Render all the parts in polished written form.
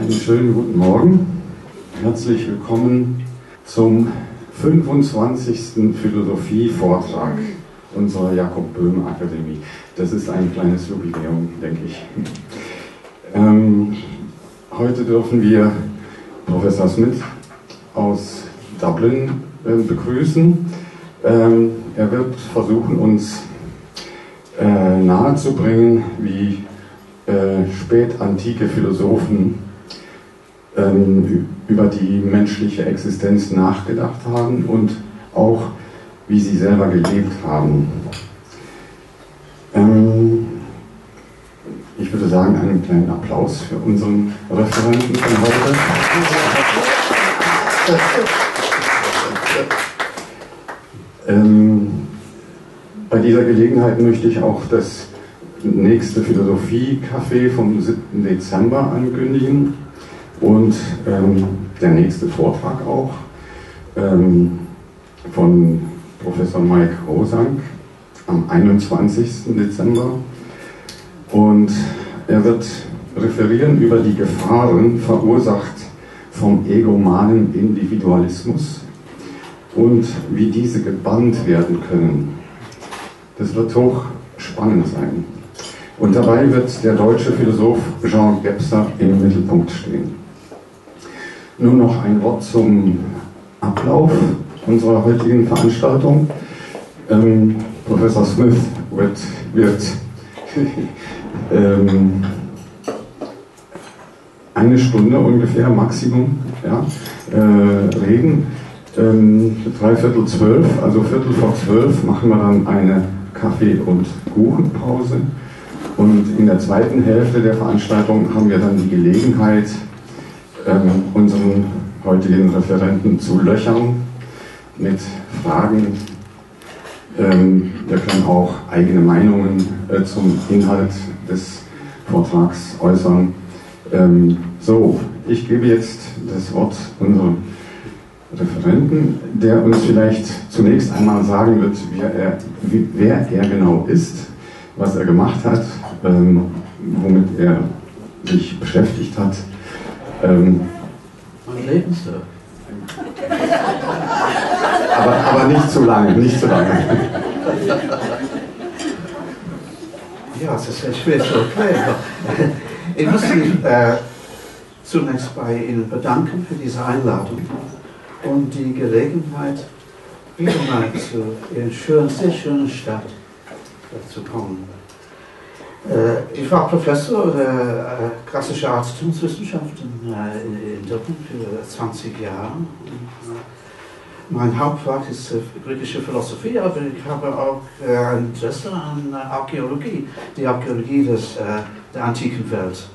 Einen schönen guten Morgen. Herzlich willkommen zum 25. Philosophie-Vortrag unserer Jakob-Böhm-Akademie. Das ist ein kleines Jubiläum, denke ich. Heute dürfen wir Professor Smith aus Dublin begrüßen. Er wird versuchen, uns nahezubringen, wie spätantike Philosophen über die menschliche Existenz nachgedacht haben und auch wie sie selber gelebt haben. Ich würde sagen, einen kleinen Applaus für unseren Referenten von heute. Bei dieser Gelegenheit möchte ich auch das nächste Philosophie-Café vom 7. Dezember ankündigen und der nächste Vortrag auch von Professor Mike Rosank am 21. Dezember. Und er wird referieren über die Gefahren verursacht vom egomanen Individualismus und wie diese gebannt werden können. Das wird hochspannend sein. Und dabei wird der deutsche Philosoph Jean Gebser im Mittelpunkt stehen. Nun noch ein Wort zum Ablauf unserer heutigen Veranstaltung. Professor Smith wird eine Stunde ungefähr, Maximum, ja, reden. 11:45, also 11:45 machen wir dann eine Kaffee- und Kuchenpause. Und in der zweiten Hälfte der Veranstaltung haben wir dann die Gelegenheit, unseren heutigen Referenten zu löchern mit Fragen. Wir können auch eigene Meinungen zum Inhalt des Vortrags äußern. So, ich gebe jetzt das Wort unserem Referenten, der uns vielleicht zunächst einmal sagen wird, wer er genau ist, was er gemacht hat, womit er sich beschäftigt hat. Mein Lebenswerk. Aber nicht zu lange, nicht zu lange. Ja, es ist sehr schwer zu erklären. Ich muss mich zunächst bei Ihnen bedanken für diese Einladung und die Gelegenheit, wieder mal zu Ihrer sehr schönen Stadt zu kommen. Ich war Professor der klassischen Arzt-Wissenschaften in Dublin für 20 Jahre. Mein Hauptfach ist griechische Philosophie, aber ich habe auch ein Interesse an Archäologie, die Archäologie der antiken Welt.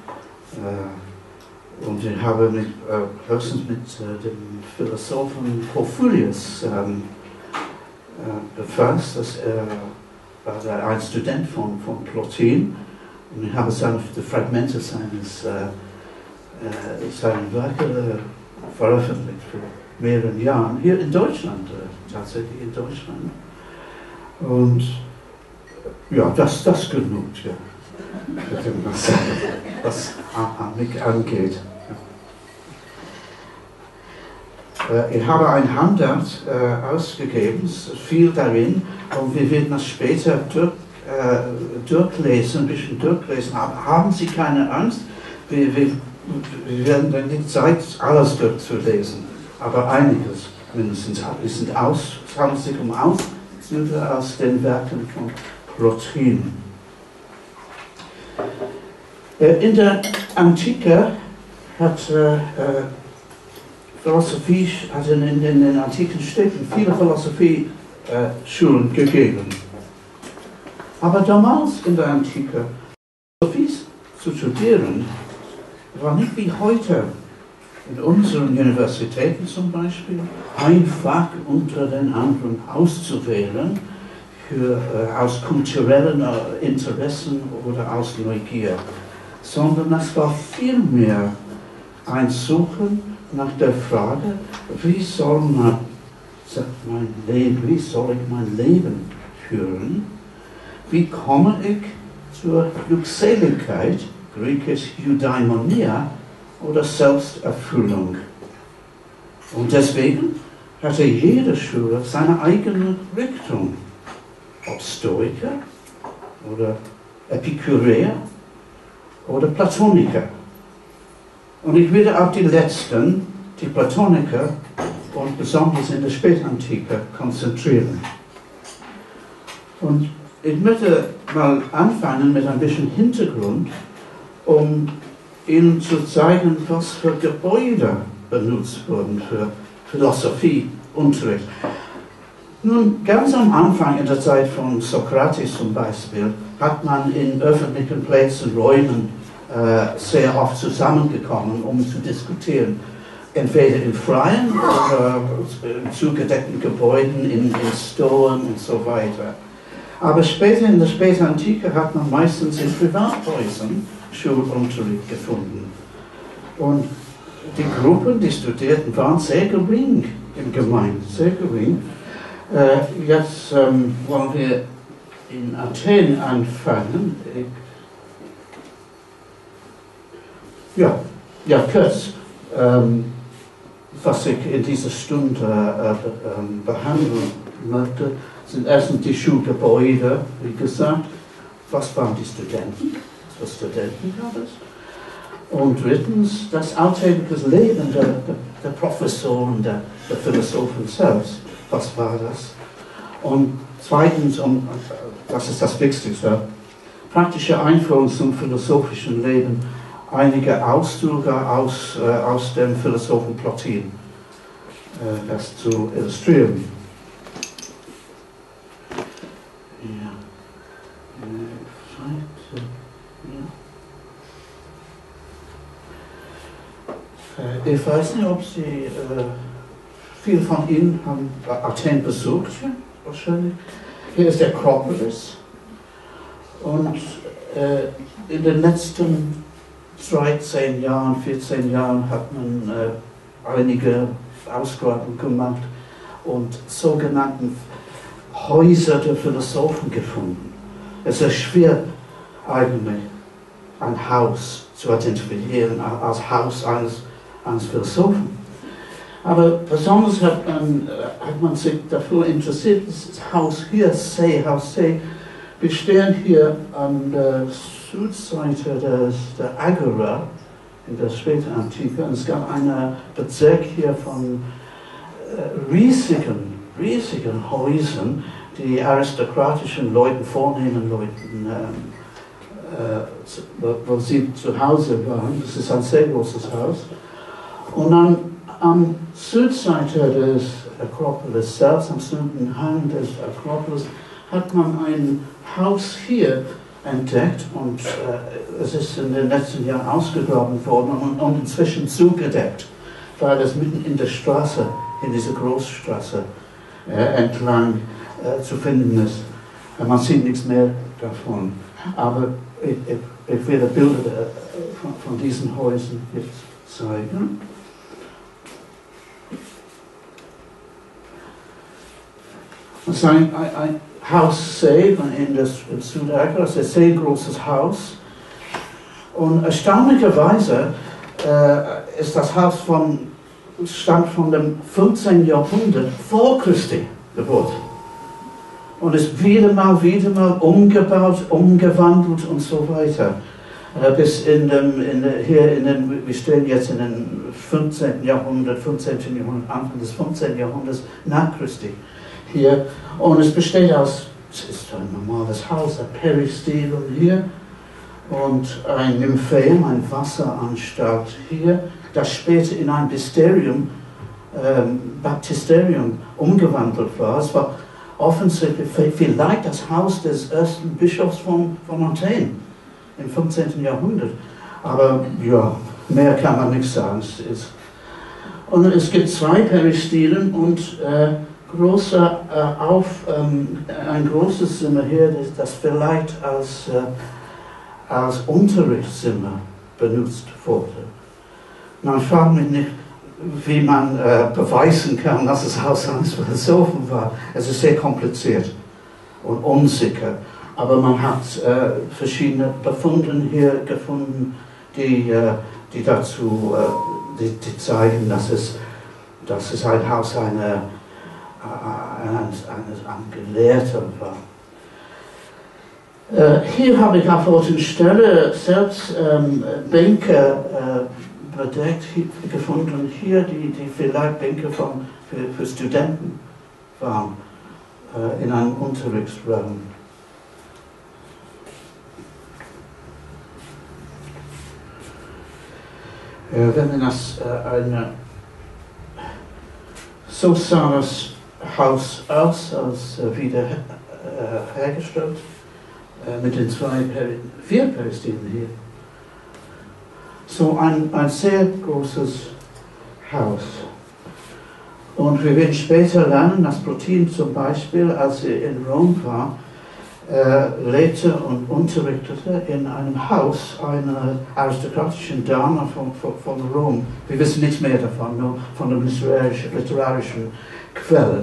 Und ich habe mich höchstens mit dem Philosophen Porphyrios befasst. Er war ein Student von Plotin und ich habe die Fragmente seiner Werke veröffentlicht für mehreren Jahren, hier in Deutschland, tatsächlich in Deutschland. Und ja, das genügt, ja, was mich angeht. Ich habe ein Handout ausgegeben, viel darin, und wir werden das später durchlesen, ein bisschen durchlesen. Haben Sie keine Angst, wir werden dann nicht Zeit, alles durchzulesen, aber einiges mindestens. Es handelt sich um Auszüge aus den Werken von Plotin. In der Antike hat in den antiken Städten viele Philosophieschulen gegeben. Aber damals in der Antike, Philosophie zu studieren, war nicht wie heute in unseren Universitäten zum Beispiel, ein Fach unter den anderen auszuwählen, aus kulturellen Interessen oder aus Neugier, sondern es war vielmehr ein Suchen nach der Frage, wie soll ich mein Leben führen? Wie komme ich zur Glückseligkeit, griechisch Eudaimonia, oder Selbsterfüllung. Und deswegen hatte jede Schule seine eigene Richtung. Ob Stoiker oder Epikureer oder Platoniker. Und ich werde auf die letzten, die Platoniker und besonders in der Spätantike konzentrieren. Und ich möchte mal anfangen mit ein bisschen Hintergrund, um Ihnen zu zeigen, was für Gebäude benutzt wurden für Philosophieunterricht. Nun, ganz am Anfang in der Zeit von Sokrates zum Beispiel, hat man in öffentlichen Plätzen, Räumen sehr oft zusammengekommen, um zu diskutieren. Entweder in freien oder in zugedeckten Gebäuden, in Storen und so weiter. Aber später in der Spätantike hat man meistens in Privathäusern Schulunterricht gefunden. Und die Gruppen, die Studierten, waren sehr gering im Gemeinde, sehr gering. Jetzt wollen wir in Athen anfangen. Kurz, was ich in dieser Stunde behandeln möchte, sind erstens die Schulgebäude, wie gesagt. Was waren die Studenten? Was für Studenten gab es? Und drittens, das alltägliche Leben der Professoren, der Philosophen selbst. Was war das? Und zweitens, und das ist das Wichtigste, praktische Einführung zum philosophischen Leben, einige Auszüge aus dem Philosophen Plotin, das zu illustrieren. Ich weiß nicht, ob Sie, viele von Ihnen haben Athen besucht, wahrscheinlich. Hier ist der Akropolis. Und in den letzten 13 Jahren, 14 Jahren hat man einige Ausgrabungen gemacht und sogenannten Häuser der Philosophen gefunden. Es ist schwer eigentlich ein Haus zu identifizieren als Haus eines Philosophen. Aber besonders hat man sich dafür interessiert, das Haus hier, Haus C, wir stehen hier an der Südseite der Agora in der Spätantike. Und es gab einen Bezirk hier von riesigen Häusern, die aristokratischen Leuten, vornehmen Leuten, wo sie zu Hause waren. Das ist ein sehr großes Haus. Und dann am Südseite des Akropolis selbst, am Südhang des Akropolis, hat man ein Haus hier entdeckt und es ist in den letzten Jahren ausgegraben worden und inzwischen zugedeckt, weil es mitten in der Straße, in dieser Großstraße entlang zu finden ist. Man sieht nichts mehr davon. Aber ich werde Bilder von diesen Häusern jetzt zeigen. Das ist ein Haus C in Südafrika, das ist ein sehr großes Haus. Und erstaunlicherweise ist das Haus stammt von dem 15. Jahrhundert vor Christi Geburt. Und ist wieder mal umgebaut, umgewandelt und so weiter. Bis wir stehen jetzt in den 15. Jahrhundert, Anfang des 15. Jahrhunderts nach Christi hier. Und es besteht aus, es ist ein normales Haus, ein Peristylum hier und ein Nymphaeum, ein Wasseranstalt hier, das später in ein Baptisterium umgewandelt war. Es war offensichtlich vielleicht das Haus des ersten Bischofs von Athen im 15. Jahrhundert. Aber ja, mehr kann man nicht sagen. Und es gibt zwei Peristylen und ein großes Zimmer hier, das vielleicht als Unterrichtszimmer benutzt wurde. Man fragt mich nicht, wie man beweisen kann, dass das Haus eines Philosophen war. Es ist sehr kompliziert und unsicher. Aber man hat verschiedene Befunde hier gefunden, die die dazu die zeigen, dass es ein Haus ein Gelehrter war. Hier habe ich auf der Stelle selbst Bänke bedeckt gefunden, hier die vielleicht Bänke für Studenten waren in einem Unterrichtsraum. Wenn das so sah das Haus aus, als wieder hergestellt, mit den vier Peristylen hier. So ein sehr großes Haus. Und wir werden später lernen, dass Plotin zum Beispiel, als er in Rom war, lebte und unterrichtete in einem Haus einer aristokratischen Dame von Rom. Wir wissen nichts mehr davon, nur von den literarischen Quellen.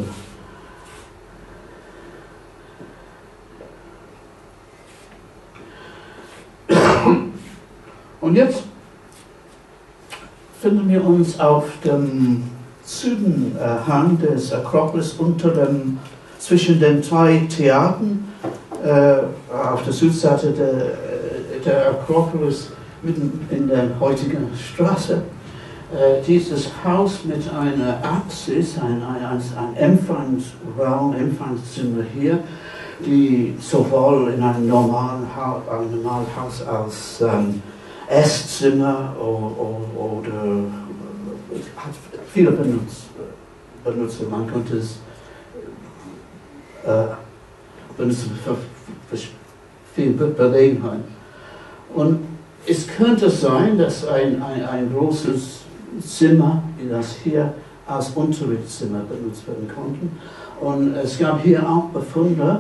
Und jetzt finden wir uns auf dem Südenhang des Akropolis zwischen den zwei Theatern. Auf der Südseite der Akropolis, mitten in der heutigen Straße, dieses Haus mit einer Apsis, ein Empfangsraum, Empfangszimmer hier, die sowohl in einem normalen Haus als Esszimmer oder hat viele Benutzer, man könnte es benutzen für viel Gelegenheit. Und es könnte sein, dass ein großes Zimmer, wie das hier, als Unterrichtszimmer benutzt werden konnte. Und es gab hier auch Befunde,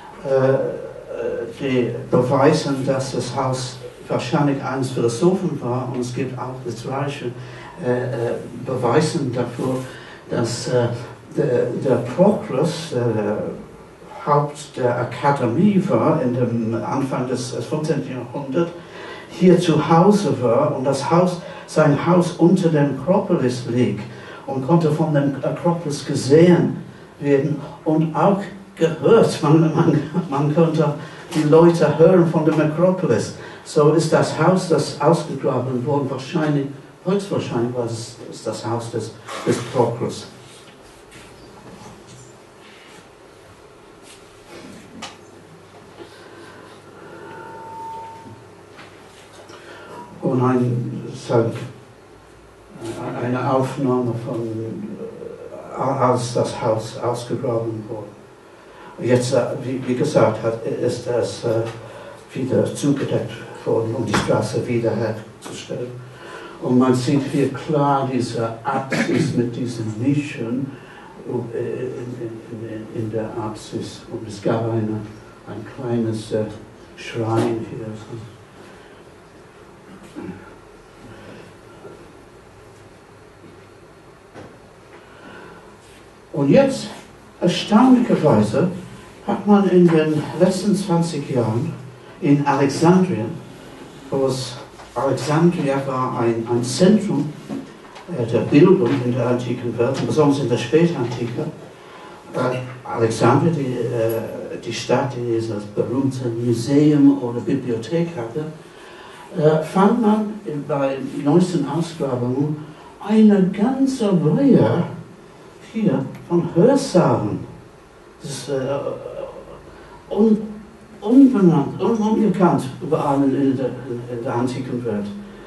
die beweisen, dass das Haus wahrscheinlich eines Philosophen war. Und es gibt auch literarische Beweise dafür, dass der Prokrus, Haupt der Akademie war, in dem Anfang des 15. Jahrhunderts, hier zu Hause war und sein Haus unter dem Akropolis liegt und konnte von dem Akropolis gesehen werden und auch gehört. Man konnte die Leute hören von dem Akropolis. So ist das Haus, das ausgegraben wurde, höchstwahrscheinlich war es das Haus des Prokrus. Und eine Aufnahme als das Haus ausgegraben wurde. Jetzt, wie gesagt, ist das wieder zugedeckt worden, um die Straße wiederherzustellen. Und man sieht hier klar diese Apsis mit diesen Nischen in der Apsis. Und es gab ein kleines Schrein hier. Und jetzt, erstaunlicherweise, hat man in den letzten 20 Jahren in Alexandria, Alexandria war ein Zentrum der Bildung in der antiken Welt, besonders in der Spätantike. Alexandria, die Stadt, die dieses berühmte Museum oder Bibliothek hatte, fand man bei neuesten Ausgrabungen eine ganze Reihe hier von Hörsaalen. Das ist unbekannt überall in der antiken Welt.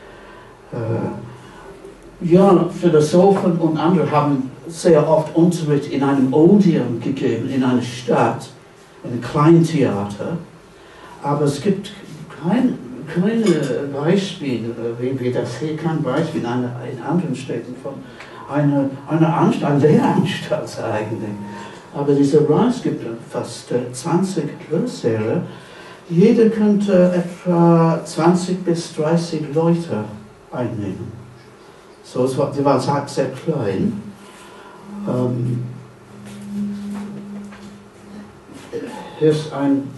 Philosophen und andere haben sehr oft Unterricht in einem Odeon gegeben, in einer Stadt, in einem Kleintheater, aber es gibt keine Beispiele, wie das hier, kein Beispiel in anderen Städten von einer Lehranstalt eigentlich. Aber diese Reise gibt fast 20 Hörsäle. Jeder könnte etwa 20 bis 30 Leute einnehmen. So, die waren sehr klein. Hier ist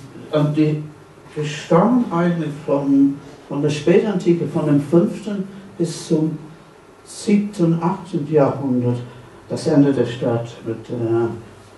die stammen eigentlich von der Spätantike, von dem 5. bis zum 7. und 8. Jahrhundert das Ende der Stadt mit der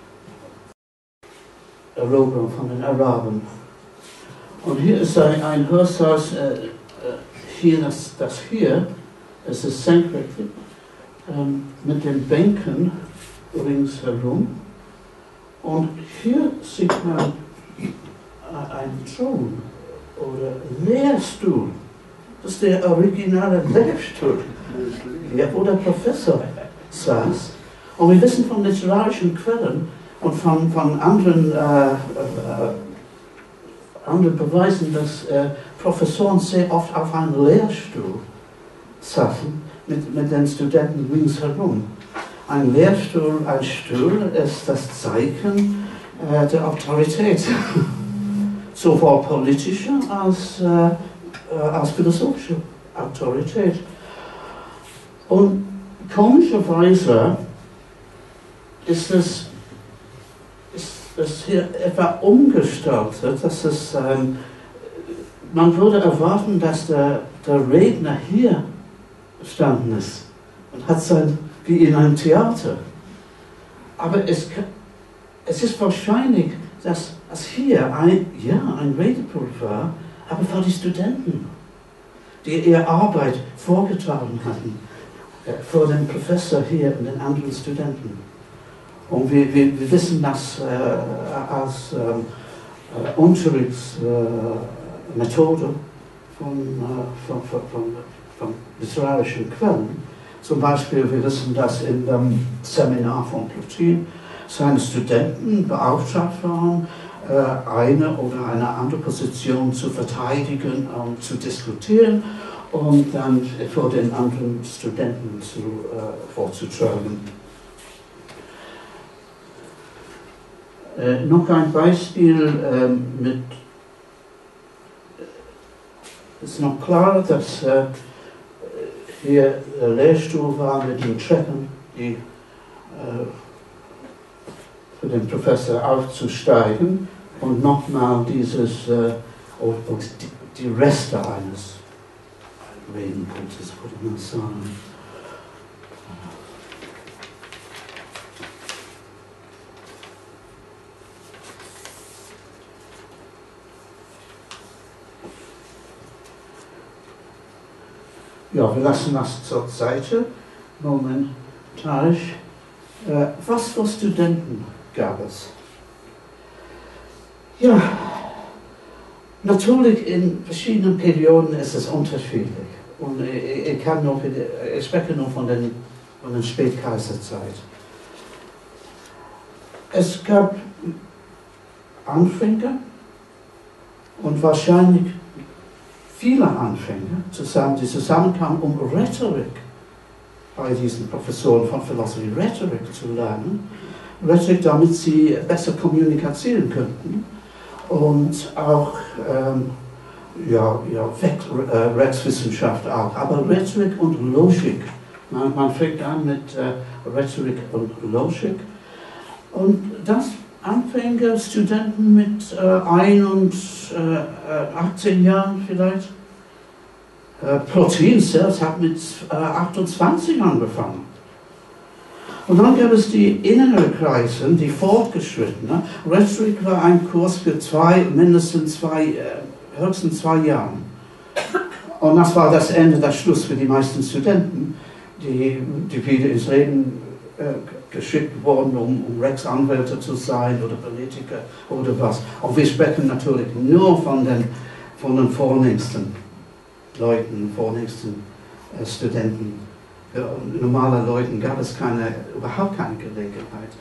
Eroberung von den Arabern. Und hier ist ein Hörsaal, hier, das hier, es ist senkrecht, mit den Bänken ringsherum. Und hier sieht man einen Thron oder Lehrstuhl. Das ist der originale Lehrstuhl, ja, wo der Professor saß. Und wir wissen von literarischen Quellen und von anderen Beweisen, dass Professoren sehr oft auf einem Lehrstuhl saßen mit den Studenten ringsherum. Ein Lehrstuhl, ein Stuhl ist das Zeichen der Autorität, sowohl politischer als philosophische Autorität. Und komischerweise ist es hier etwa umgestaltet, dass es, man würde erwarten, dass der Redner hier gestanden ist und hat wie in einem Theater. Aber es ist wahrscheinlich, dass hier ein Redepult war, aber für die Studenten, die ihre Arbeit vorgetragen hatten, vor dem Professor hier und den anderen Studenten. Und wir wissen, dass als Unterrichtsmethode von literarischen Quellen, zum Beispiel, wir wissen, dass in dem Seminar von Plotin seine Studenten beauftragt waren, eine oder eine andere Position zu verteidigen und zu diskutieren und dann vor den anderen Studenten vorzutragen. Noch ein Beispiel ist noch klar, dass hier der Lehrstuhl war mit den Treppen, die für den Professor aufzusteigen und nochmal die Reste eines Redenpultes, würde man sagen. Ja, wir lassen das zur Seite momentarisch. Was für Studenten gab es? Ja, natürlich in verschiedenen Perioden ist es unterschiedlich. Und ich spreche nur von der Spätkaiserzeit. Es gab Anfänger und wahrscheinlich viele Anfänger, die zusammenkamen, um Rhetorik bei diesen Professoren von Philosophie, Rhetorik zu lernen. Rhetorik, damit sie besser kommunizieren könnten und auch Rechtswissenschaft auch, aber Rhetorik und Logik. Man fängt an mit Rhetorik und Logik und das Anfänger, Studenten mit 18 Jahren vielleicht. Plotin selbst hat mit 28 angefangen. Und dann gab es die inneren Kreise, die fortgeschrittene. Rhetorik war ein Kurs für höchstens zwei Jahren. Und das war das Ende, der Schluss für die meisten Studenten, die wieder ins Leben geschickt wurden, um Rechtsanwälte zu sein oder Politiker oder was. Und wir sprechen natürlich nur von den vornehmsten Leuten, vornehmsten Studenten. Für normale Leute gab es überhaupt keine Gelegenheit,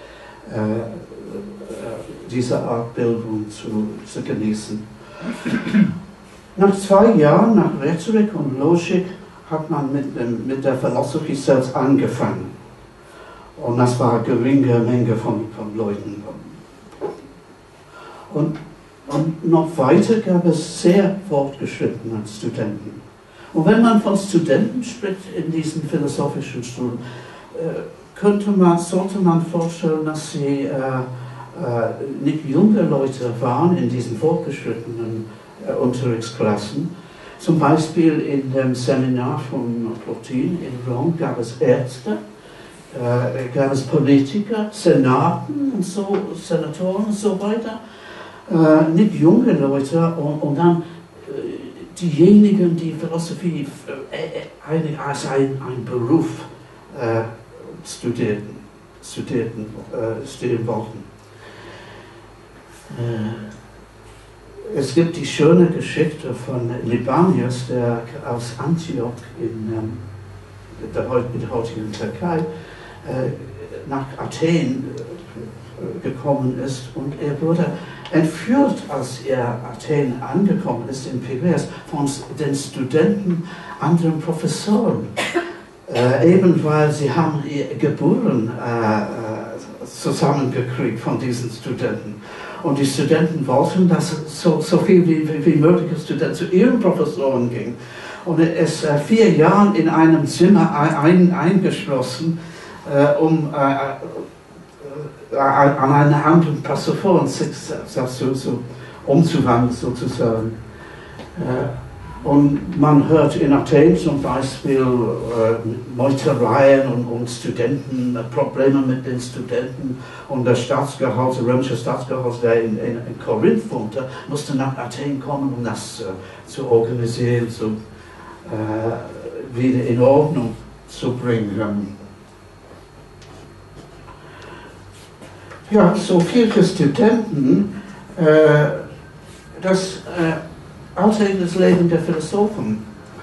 diese Art Bildung zu genießen. Nach 2 Jahren, nach Rhetorik und Logik, hat man mit der Philosophie selbst angefangen. Und das war eine geringe Menge von Leuten. Und noch weiter gab es sehr fortgeschrittene Studenten. Und wenn man von Studenten spricht in diesen philosophischen Stunden, sollte man vorstellen, dass sie nicht junge Leute waren in diesen fortgeschrittenen Unterrichtsklassen. Zum Beispiel in dem Seminar von Plotin in Rom gab es Ärzte, gab es Politiker, Senaten und so, Senatoren und so weiter, nicht junge Leute und dann diejenigen, die Philosophie als ein Beruf studieren wollten. Es gibt die schöne Geschichte von Libanius, der aus Antioch in der heutigen Türkei nach Athen gekommen ist und er wurde entführt, als er Athen angekommen ist in Piraeus, von den Studenten, anderen Professoren, eben weil sie haben Gebühren zusammengekriegt von diesen Studenten. Und die Studenten wollten, dass so viel wie möglich Studenten zu ihren Professoren gingen. Und er ist 4 Jahre in einem Zimmer eingeschlossen, um an einer anderen Professoren sich umzuwandeln sozusagen. Und man hört in Athen zum Beispiel Meutereien und Studenten, Probleme mit den Studenten und der Staatsgehalt, der römische Staatsgehalt, der in Korinth wohnte, musste nach Athen kommen, um das zu organisieren, wieder in Ordnung zu bringen. Ja, so viel für Studenten. Das alltägliches Leben der Philosophen.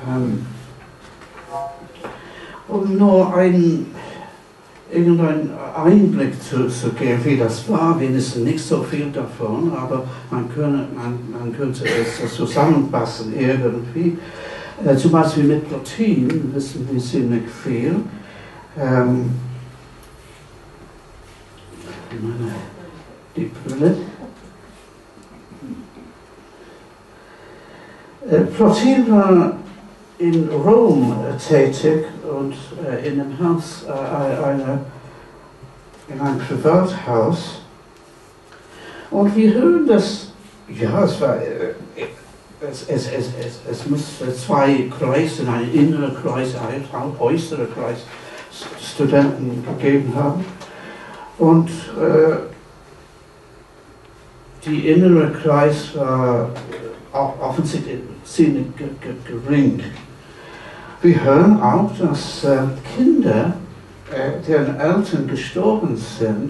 Um nur irgendeinen Einblick zu geben, wie das war. Wir wissen nicht so viel davon, aber man könnte es zusammenfassen irgendwie. Zum Beispiel mit Plotin wissen wir ziemlich viel. Die Brille. Plotin war in Rom tätig und in einem Haus, in einem Privathaus. Und wir hören, dass, ja, es muss 2 Kreise, einen inneren Kreis, einen äußeren Kreis Studenten gegeben haben. Und die innere Kreis war auch offensichtlich ziemlich gering. Wir hören auch, dass Kinder, deren Eltern gestorben sind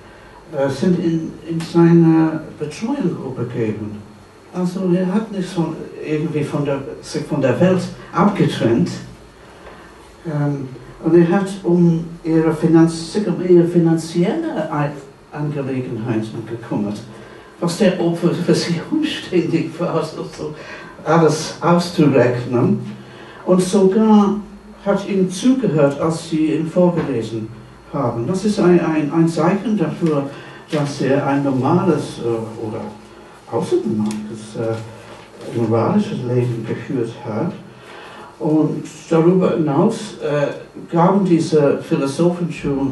in seine Betreuung übergeben. Also er hat nicht so irgendwie sich von der Welt abgetrennt. Und er hat sich um ihre finanzielle Angelegenheiten gekümmert, was der Opfer für sie umständlich war, also alles auszurechnen. Und sogar hat ihm zugehört, als sie ihn vorgelesen haben. Das ist ein Zeichen dafür, dass er ein normales oder außernormales moralisches Leben geführt hat. Und darüber hinaus gaben diese Philosophenschulen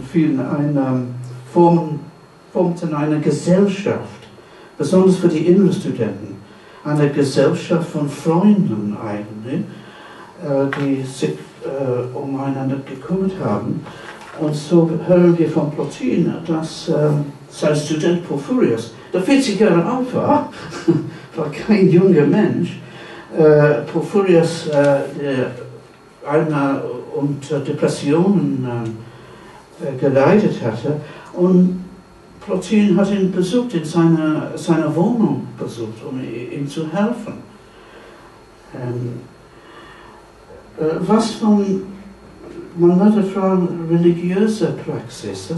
formten eine Gesellschaft, besonders für die inneren Studenten, eine Gesellschaft von Freunden eigentlich, die sich umeinander gekümmert haben. Und so hören wir von Plotin, dass sein Student Porphyrius, der 40 Jahre alt war kein junger Mensch, Porphyrius, der einmal unter Depressionen geleidet hatte, und Plotin hat ihn besucht, in seiner Wohnung besucht, um ihm zu helfen. Was man würde fragen, religiöse Praxis,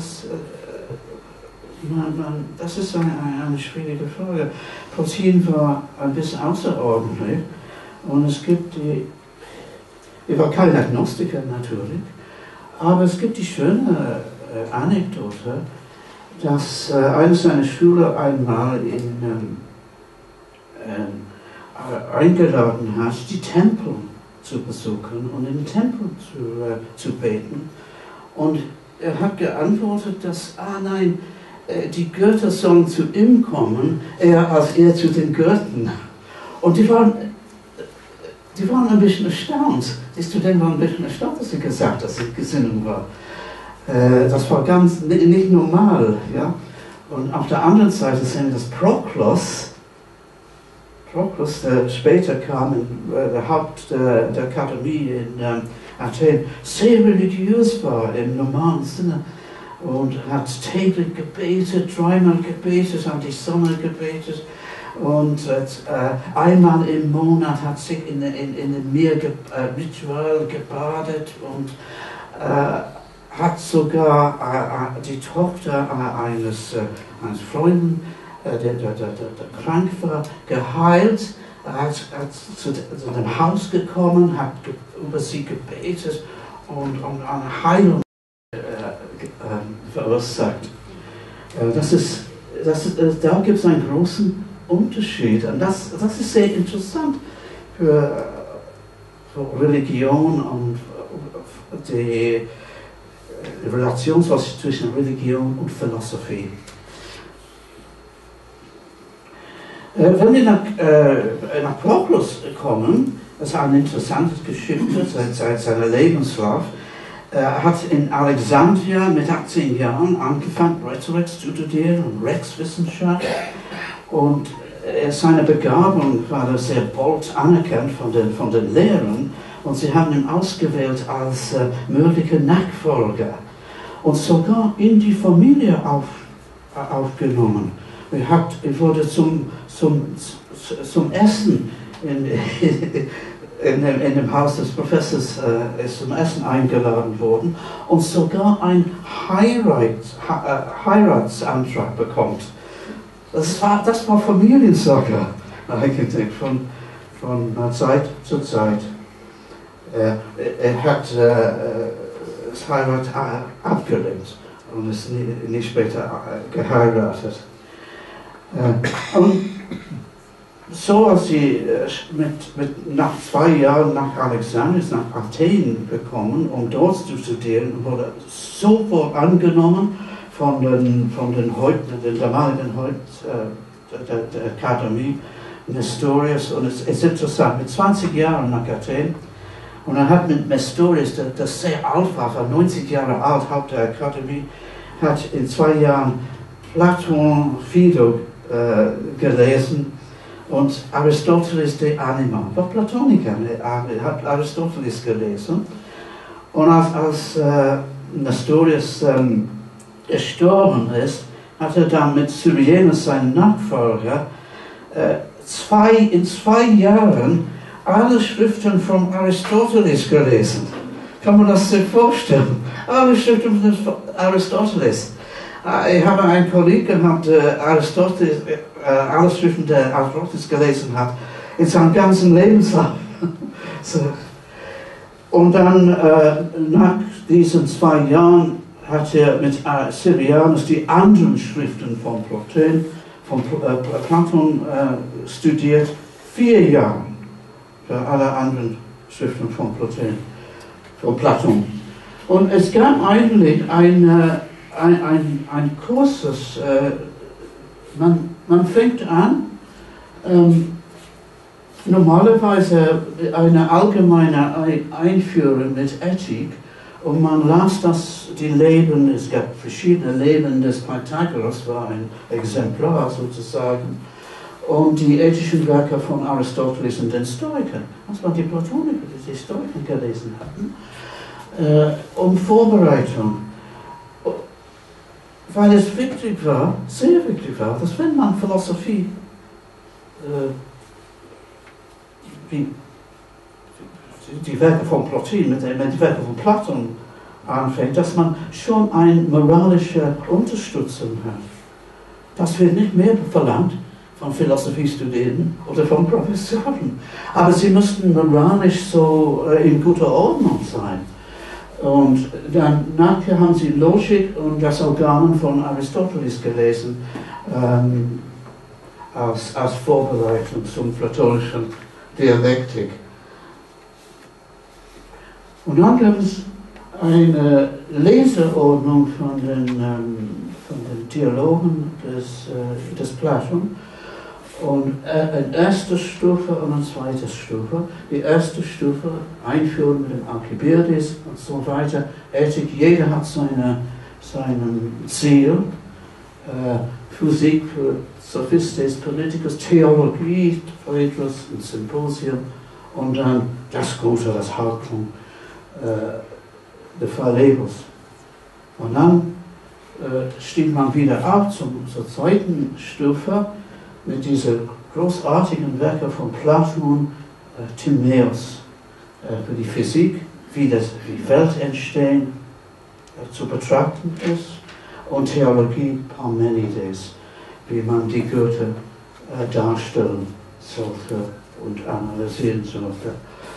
das ist eine schwierige Frage. Plotin war ein bisschen außerordentlich und es gibt er war kein Agnostiker natürlich, aber es gibt die schöne Anekdote, dass einer seiner Schüler einmal eingeladen hat, die Tempel zu besuchen und im Tempel zu beten. Und er hat geantwortet, dass, nein, die Götter sollen zu ihm kommen, eher als er zu den Göttern. Und die waren ein bisschen erstaunt. Die Studenten waren ein bisschen erstaunt, dass sie gesagt hat, dass sie Gesinnung war. Das war ganz nicht normal. Ja? Und auf der anderen Seite sehen wir, dass Proklos, der später kam, der Haupt der Akademie in Athen, sehr religiös war im normalen Sinne und hat täglich gebetet, dreimal gebetet, an die Sonne gebetet und einmal im Monat hat sich in dem Meer ritual gebadet und hat sogar die Tochter eines Freundes, der krank war, geheilt. Er hat zu dem Haus gekommen, hat über sie gebetet und eine Heilung verursacht. Da gibt es einen großen Unterschied. Und das ist sehr interessant für Religion und die Relation zwischen Religion und Philosophie. Wenn wir nach Proklos kommen, das ist eine interessante Geschichte seit seinem Lebenslauf. Er hat in Alexandria mit 18 Jahren angefangen, Rhetorik zu studieren und Rechtswissenschaft. Und seine Begabung war sehr bald anerkannt von den Lehrern. Und sie haben ihn ausgewählt als möglicher Nachfolger. Und sogar in die Familie aufgenommen. Er wurde zum Essen in dem Haus des Professors ist zum Essen eingeladen worden und sogar einen Heiratsantrag bekommt. Das war Familiensache eigentlich von Zeit zu Zeit. Er hat das Heirat abgelehnt und ist nicht später geheiratet. Und so als sie nach 2 Jahren nach Alexandria, nach Athen gekommen, um dort zu studieren, wurde sofort angenommen von den damaligen der Akademie Nestorius. Und es ist interessant, mit 20 Jahren nach Athen, und er hat mit Nestorius, der sehr alt war 90 Jahre alt, Haupt der Akademie, hat in 2 Jahren Platon, Phaedo gelesen und Aristoteles de Anima. War Platoniker, er hat Aristoteles gelesen. Und als Nestorius gestorben ist, hat er dann mit Cyrianus, seinen Nachfolger, in 2 Jahren alle Schriften von Aristoteles gelesen. Kann man das sich vorstellen? Alle Schriften von Aristoteles. Ich habe einen Kollegen gehabt, der alle Schriften der Aristoteles gelesen hat, in seinem ganzen Lebenslauf. So. Und dann, nach diesen 2 Jahren, hat er mit Cyrianus die anderen Schriften von Platon studiert, 4 Jahre für alle anderen Schriften von Platon. Und es gab eigentlich ein Kursus, man fängt an, normalerweise eine allgemeine Einführung mit Ethik, und man las die Leben, es gab verschiedene Leben des Pythagoras, war ein Exemplar sozusagen, und die ethischen Werke von Aristoteles und den Stoikern. Das waren die Platoniker, die Stoiker gelesen hatten, um Vorbereitung. Weil es wichtig war, sehr wichtig war, dass wenn man Philosophie die Werke von Plotin, mit die Werke von Platon anfängt, dass man schon eine moralische Unterstützung hat. Das wird nicht mehr verlangt von Philosophiestudenten oder von Professoren. Aber sie müssten moralisch so in guter Ordnung sein. Und dann nachher haben sie Logik und das Organ von Aristoteles gelesen, als Vorbereitung zum platonischen Dialektik. Und dann gab es eine Leseordnung von den Dialogen des Platon. Und eine erste Stufe und eine zweite Stufe. Die erste Stufe, Einführung mit dem Alcibiades und so weiter. Ethik, jeder hat sein Ziel. Physik für Sophistes, Politicus, Theologie, Phaedrus, ein Symposium. Und dann das Gute, das Haltung, der Philebus. Und dann stieg man wieder ab zur zweiten Stufe mit diesen großartigen Werken von Platon, Timaeus, für die Physik, wie Welt entstehen zu betrachten ist, und Theologie Parmenides, wie man die Götter darstellen sollte und analysieren sollte.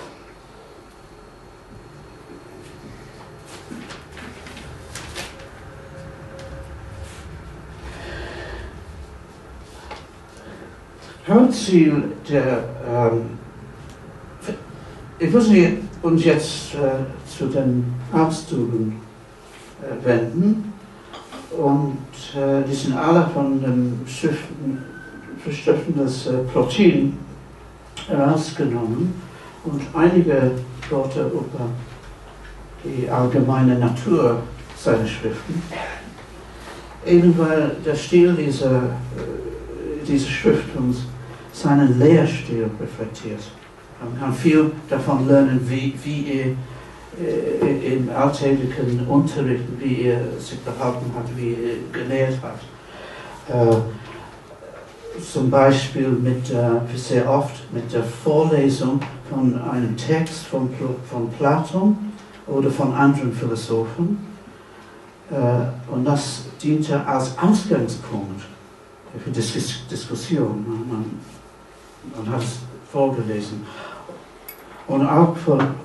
Hauptziel ich muss uns jetzt zu den Auszügen wenden, und die sind alle von den Schriften des Plotin herausgenommen, und einige Worte über die allgemeine Natur seiner Schriften, eben weil der Stil dieser Schrift uns seinen Lehrstil reflektiert. Man kann viel davon lernen, wie er im alltäglichen Unterricht, wie er sich behalten hat, wie er gelehrt hat. Zum Beispiel sehr oft mit der Vorlesung von einem Text von Platon oder von anderen Philosophen. Und das diente als Ausgangspunkt für Diskussion. Man hat es vorgelesen. Und auch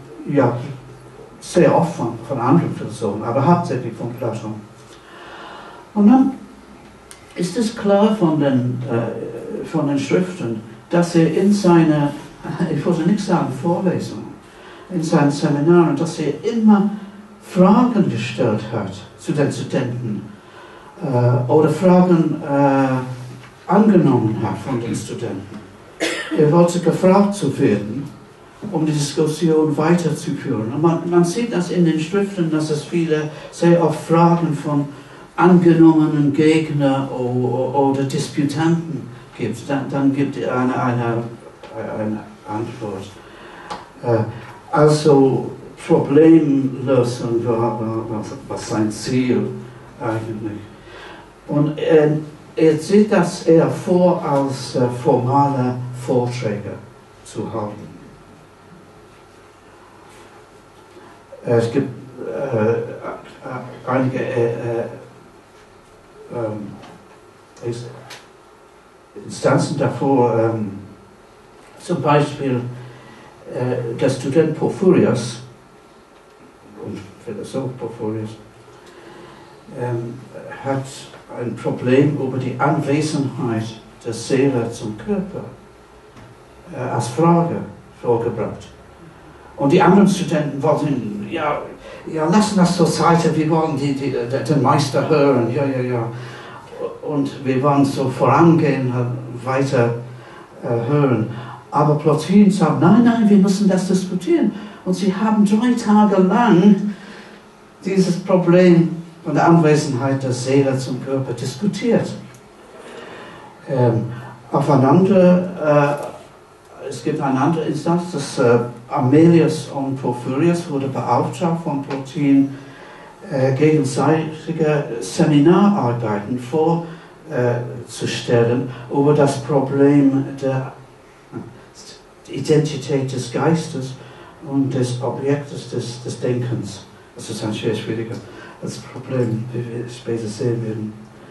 sehr oft von anderen Philosophen, aber hauptsächlich von Platon. Und dann ist es klar von den Schriften, dass er in seiner, ich wollte nicht sagen Vorlesung, in seinen Seminaren, dass er immer Fragen gestellt hat zu den Studenten oder Fragen angenommen hat von den Studenten. Er wollte gefragt zu werden, um die Diskussion weiterzuführen. Und man sieht das in den Schriften, dass es sehr oft Fragen von angenommenen Gegnern oder Disputanten gibt. Dann gibt er eine Antwort. Also Problemlösung war sein Ziel eigentlich. Und er sieht das eher vor, als formale Vorträge zu halten. Es gibt einige Instanzen davor, zum Beispiel der Student Porphyrius und Philosoph Porphyrius hat ein Problem über die Anwesenheit der Seele zum Körper als Frage vorgebracht. Und die anderen Studenten wollten, ja, lassen das zur Seite, wir wollen den Meister hören, ja. Und wir wollen so vorangehen, weiter hören. Aber Plotin sagt, nein, wir müssen das diskutieren. Und sie haben 3 Tage lang dieses Problem von der Anwesenheit der Seele zum Körper diskutiert. Es gibt eine andere Instanz, dass Amelius und Porphyrius wurde beauftragt von Plotin, gegenseitige Seminararbeiten vorzustellen über das Problem der Identität des Geistes und des Objektes des Denkens. Das ist ein sehr schwieriges Problem, wie wir später sehen werden.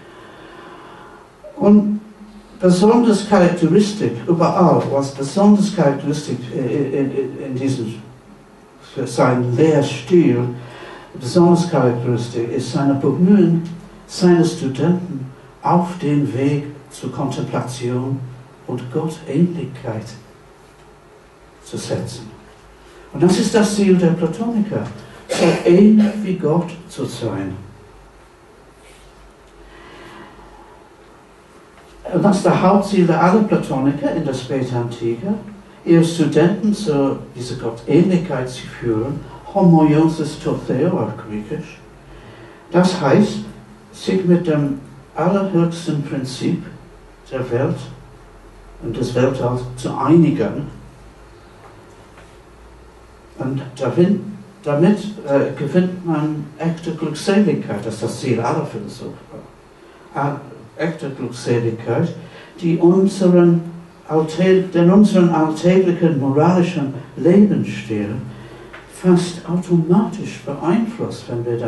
Und besonders Charakteristik, überall, was besonders Charakteristik in diesem, für seinen Lehrstil, besonders Charakteristik ist seine Bemühen, seine Studenten auf den Weg zur Kontemplation und Gottähnlichkeit zu setzen. Und das ist das Ziel der Platoniker, so ähnlich wie Gott zu sein. Das ist der Hauptziel aller Platoniker in der Spätantike, ihre Studenten zu dieser Gottähnlichkeit zu führen, Homoiosis to Theo auf Griechisch. Das heißt, sich mit dem allerhöchsten Prinzip der Welt und des Weltalls zu einigen. Und damit gewinnt man echte Glückseligkeit, das ist das Ziel aller Philosophen. Echte Glückseligkeit, die unseren alltäglichen moralischen Lebensstil fast automatisch beeinflusst, wenn wir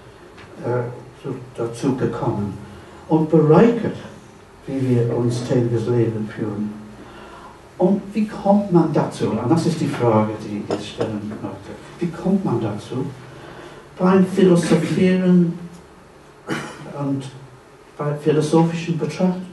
dazu gekommen und bereichert, wie wir uns tägliches Leben führen. Und wie kommt man dazu? Und das ist die Frage, die ich jetzt stellen möchte. Wie kommt man dazu? Beim Philosophieren und bei philosophischen Betrachten.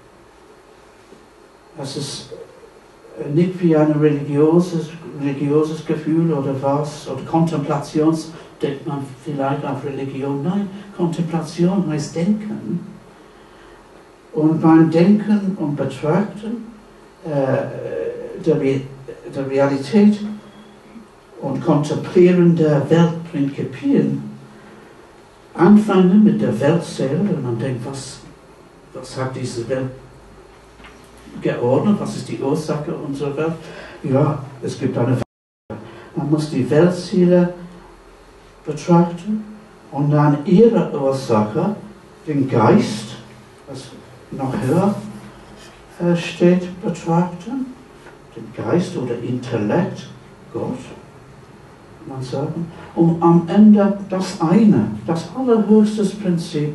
Das ist nicht wie ein religiöses Gefühl oder was, oder Kontemplation, denkt man vielleicht auf Religion. Nein, Kontemplation heißt Denken. Und beim Denken und Betrachten der Realität und Kontemplieren der Weltprinzipien anfangen mit der Weltseele, wenn man denkt, was hat diese Welt geordnet, was ist die Ursache unserer Welt? Ja, es gibt eine Welt. Man muss die Weltseele betrachten und dann ihre Ursache, den Geist, was noch höher steht, betrachten, den Geist oder Intellekt, Gott, man sagen, um am Ende das eine, das allerhöchste Prinzip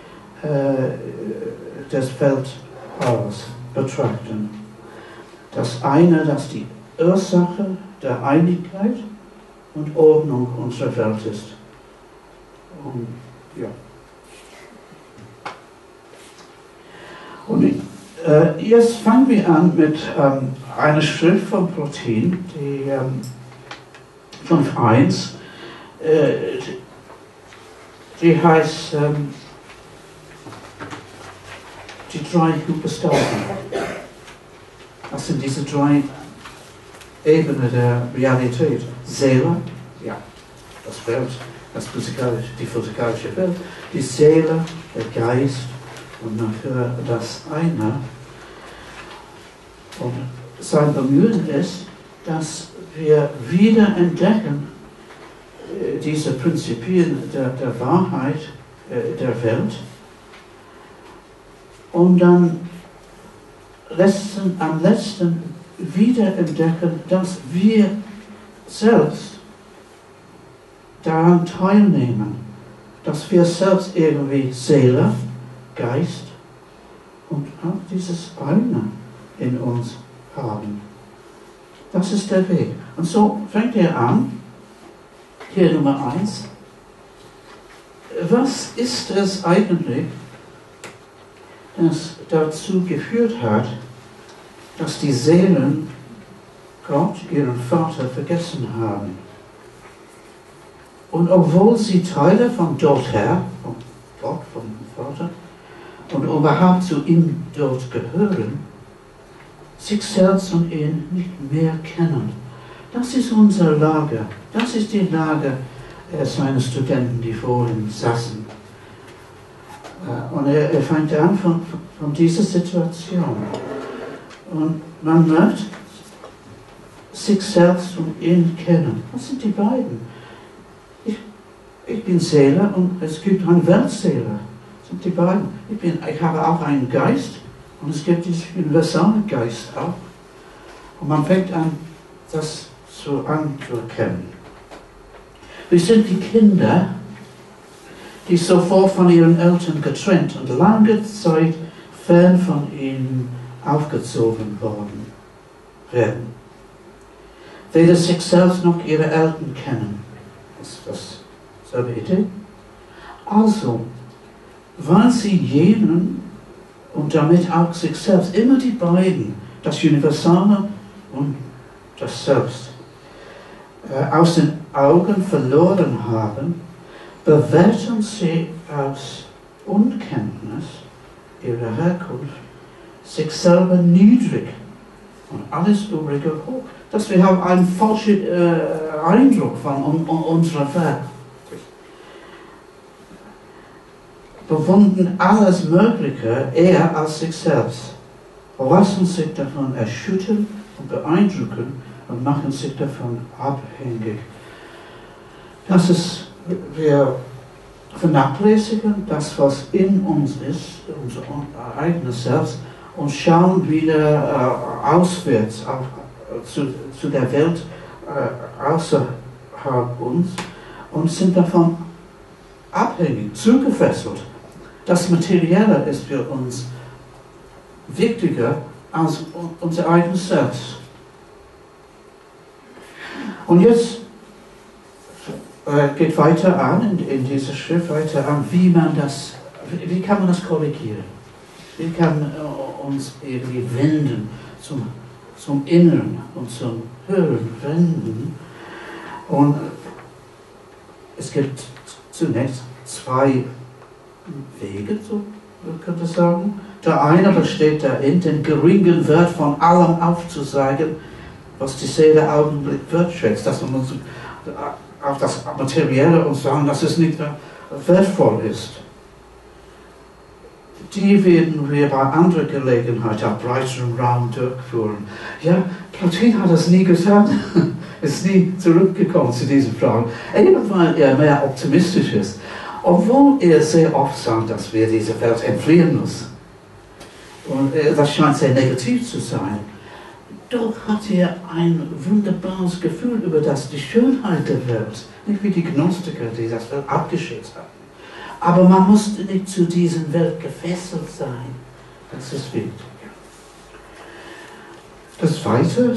des Weltalls betrachten. Das eine, das die Ursache der Einigkeit und Ordnung unserer Welt ist. Und, ja. Und jetzt fangen wir an mit einer Schrift von Plotin, die 5.1, die heißt die drei Hypostasen. Das sind diese drei Ebenen der Realität. Seele, ja, das Welt, die physikalische Welt, die Seele, der Geist und nachher das eine. Und sein Bemühen ist, dass wir wieder entdecken diese Prinzipien der Wahrheit der Welt und dann am letzten wieder entdecken, dass wir selbst daran teilnehmen, dass wir selbst irgendwie Seele, Geist und auch dieses eine in uns haben. Das ist der Weg. Und so fängt er an, hier Nummer 1. Was ist es eigentlich, das dazu geführt hat, dass die Seelen Gott, ihren Vater, vergessen haben? Und obwohl sie Teile von dort her, von Gott, vom Vater, und überhaupt zu ihm dort gehören, sich selbst und ihn nicht mehr kennen. Das ist unsere Lage. Das ist die Lage seiner Studenten, die vor ihm saßen. Und er fängt an von dieser Situation. Und man merkt, sich selbst und ihn kennen. Was sind die beiden? Ich bin Seele und es gibt eine Weltseele. Das sind die beiden. Ich habe auch einen Geist und es gibt diesen universalen Geist auch. Und man fängt an, das so anzuerkennen. Wir sind die Kinder, die sofort von ihren Eltern getrennt und lange Zeit fern von ihnen aufgezogen worden werden. Weder sich selbst noch ihre Eltern kennen. Ist das selbe Idee? Also, weil sie jenen und damit auch sich selbst, immer die beiden, das Universale und das Selbst, aus den Augen verloren haben, bewerten sie aus Unkenntnis ihrer Herkunft sich selber niedrig und alles Übrige hoch. Dass wir haben einen falschen Eindruck von unserer Welt. Bewundern alles Mögliche eher als sich selbst, lassen sich davon erschüttern und beeindrucken und machen sich davon abhängig. Das ist, wir vernachlässigen das, was in uns ist, unser eigenes Selbst, und schauen wieder auswärts zu der Welt außerhalb uns und sind davon abhängig, zugefesselt. Das Materielle ist für uns wichtiger als unser eigenes Selbst. Und jetzt geht weiter an, in dieser Schrift weiter an, wie kann man das korrigieren? Wie kann man uns irgendwie wenden zum Inneren und zum Hören wenden? Und es gibt zunächst zwei Wege, so könnte ich sagen. Der eine besteht darin, den geringen Wert von allem aufzuzeigen, was die Seele augenblicklich wertschätzt. Dass man auf das Materielle und sagen, dass es nicht wertvoll ist. Die werden wir bei anderer Gelegenheit auf breiterem Raum durchführen. Ja, Platon hat das nie gesagt, ist nie zurückgekommen zu diesen Fragen, eben weil er mehr optimistisch ist. Obwohl er sehr oft sagt, dass wir diese Welt entfliehen müssen. Und das scheint sehr negativ zu sein. Doch hat er ein wunderbares Gefühl über die Schönheit der Welt. Nicht wie die Gnostiker, die das Welt abgeschätzt haben. Aber man muss nicht zu dieser Welt gefesselt sein. Das ist wichtig. Das zweite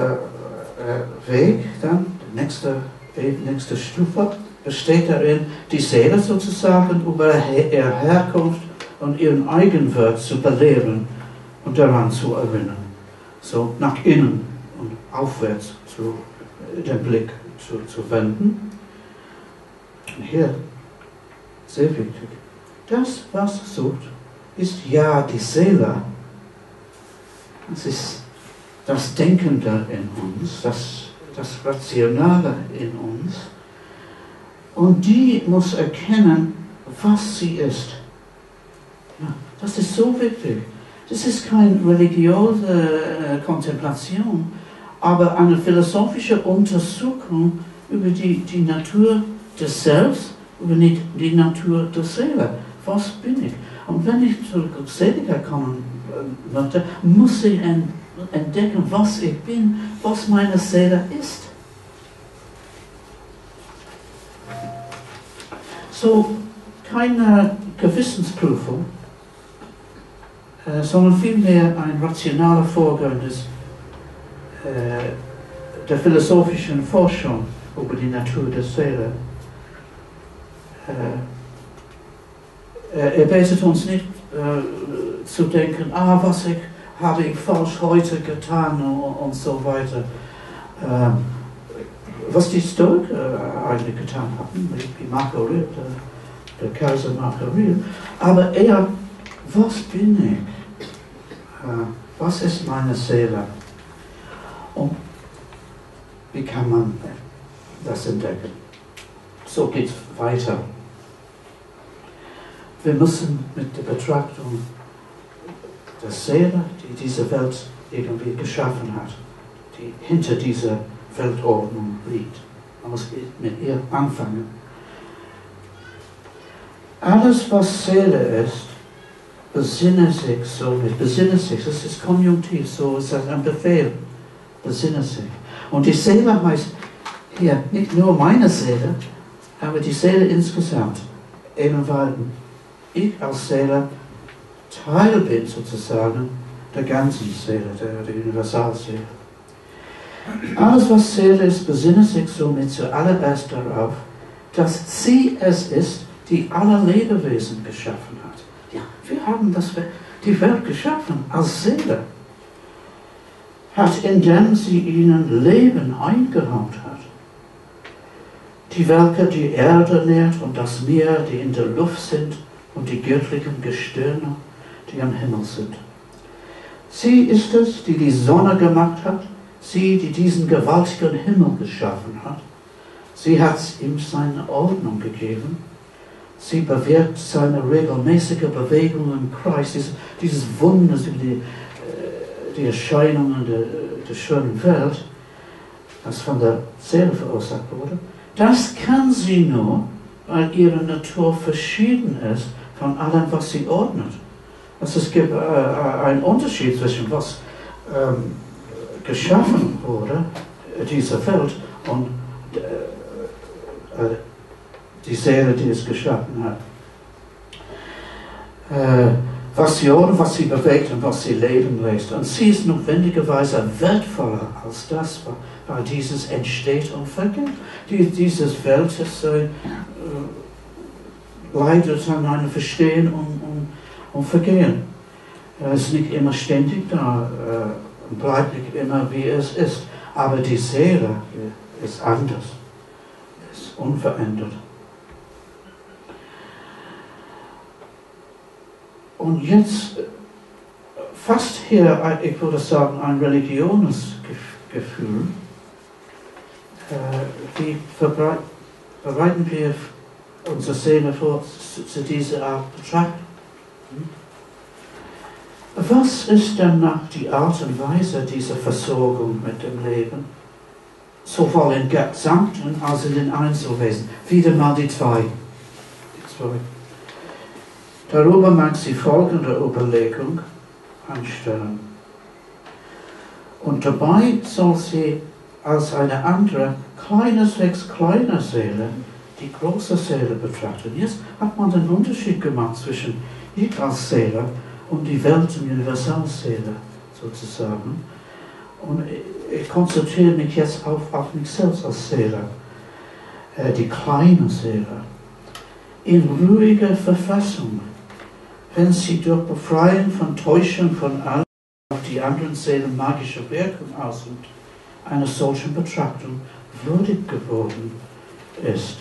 Weg, dann, die nächste Stufe, besteht darin, die Seele sozusagen über ihre Herkunft und ihren Eigenwert zu belehren und daran zu erinnern. So nach innen und aufwärts den Blick zu wenden. Und hier, sehr wichtig, das, was sucht, ist ja die Seele. Das ist das Denkende in uns, das Rationale in uns. Und die muss erkennen, was sie ist. Ja, das ist so wichtig. Das ist keine religiöse Kontemplation, aber eine philosophische Untersuchung über die Natur des Selbst, über die Natur der Seele. Was bin ich? Und wenn ich zur Glückseliger kommen möchte, muss ich entdecken, was ich bin, was meine Seele ist. So, keine Gewissensprüfung, sondern vielmehr ein rationaler Vorgang der philosophischen Forschung über die Natur der Seele. Er bittet uns nicht zu denken, was habe ich falsch heute getan und so weiter. Was die Stoiker eigentlich getan hatten, wie Marc Aurel, der Kaiser Marc Aurel. Aber eher, was bin ich? Was ist meine Seele? Und wie kann man das entdecken? So geht es weiter. Wir müssen mit der Betrachtung der Seele, die diese Welt irgendwie geschaffen hat, die hinter dieser Weltordnung liegt. Man muss mit ihr anfangen. Alles, was Seele ist, besinne sich somit. Besinne sich, das ist Konjunktiv, so ist das ein Befehl. Besinne sich. Und die Seele heißt hier nicht nur meine Seele, aber die Seele insgesamt. Eben weil ich als Seele Teil bin sozusagen der ganzen Seele, der Universalseele. Alles, was Seele ist, besinne sich somit zuallererst darauf, dass sie es ist, die alle Lebewesen geschaffen hat. Ja, wir haben die Welt geschaffen als Seele. Hat, indem sie ihnen Leben eingeräumt hat. Die Welke, die Erde nährt und das Meer, die in der Luft sind und die göttlichen Gestirne, die am Himmel sind. Sie ist es, die die Sonne gemacht hat, sie, die diesen gewaltigen Himmel geschaffen hat. Sie hat ihm seine Ordnung gegeben. Sie bewirkt seine regelmäßige Bewegung im Kreis, dieses Wunder über die Erscheinungen der schönen Welt, das von der Seele verursacht wurde. Das kann sie nur, weil ihre Natur verschieden ist von allem, was sie ordnet. Also es gibt einen Unterschied zwischen was geschaffen wurde, diese Welt, und die Seele, die es geschaffen hat. Was sie ordnet, was sie bewegt und was sie leben lässt. Und sie ist notwendigerweise wertvoller als das, weil dieses entsteht und vergeht. Dieses Welt ist, leidet an einem Verstehen und Vergehen. Es ist nicht immer ständig da und bleibt nicht immer, wie es ist. Aber die Seele ist anders, ist unverändert. Und jetzt fast hier, ich würde sagen, ein Religionsgefühl. Wie bereiten wir unsere Seele vor zu dieser Art Betrachtung? Was ist danach die Art und Weise dieser Versorgung mit dem Leben? Sowohl im Gesamten als in den Einzelwesen. Wieder mal die zwei. Darüber mag sie folgende Überlegung anstellen. Und dabei soll sie als eine andere, keineswegs kleine Seele, die große Seele betrachten. Jetzt hat man den Unterschied gemacht zwischen ich als Seele und die Welt und Universalseele sozusagen. Und ich konzentriere mich jetzt auf mich selbst als Seele, die kleine Seele, in ruhiger Verfassung, wenn sie durch Befreien von Täuschung von allem auf die anderen Seelen magische Wirkung ausübt, einer solchen Betrachtung würdig geworden ist.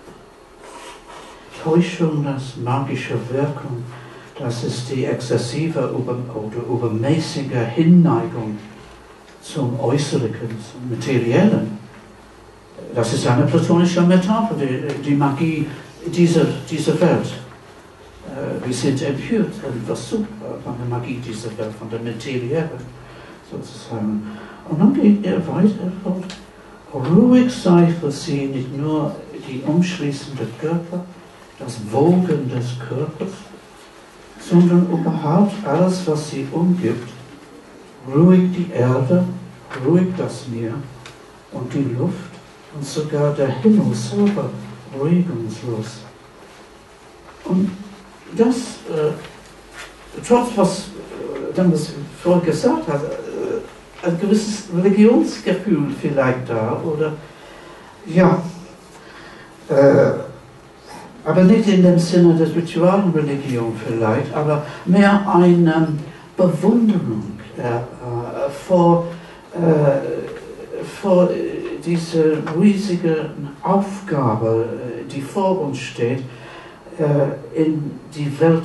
Täuschung, das magische Wirkung, das ist die exzessive oder übermäßige Hinneigung zum Äußerlichen, zum Materiellen. Das ist eine platonische Metapher, die Magie dieser Welt. Wir sind entführt und versucht von der Magie dieser Welt, von der Materie sozusagen. Und dann geht er weiter fort. Ruhig sei für sie nicht nur die umschließende Körper, das Wogen des Körpers, sondern überhaupt alles, was sie umgibt. Ruhig die Erde, ruhig das Meer und die Luft und sogar der Himmel selber regungslos. Und das, trotz was Thomas vorher gesagt hat, ein gewisses Religionsgefühl vielleicht da, oder ja, aber nicht in dem Sinne der ritualen Religion vielleicht, aber mehr eine Bewunderung vor dieser riesigen Aufgabe, die vor uns steht, in die Welt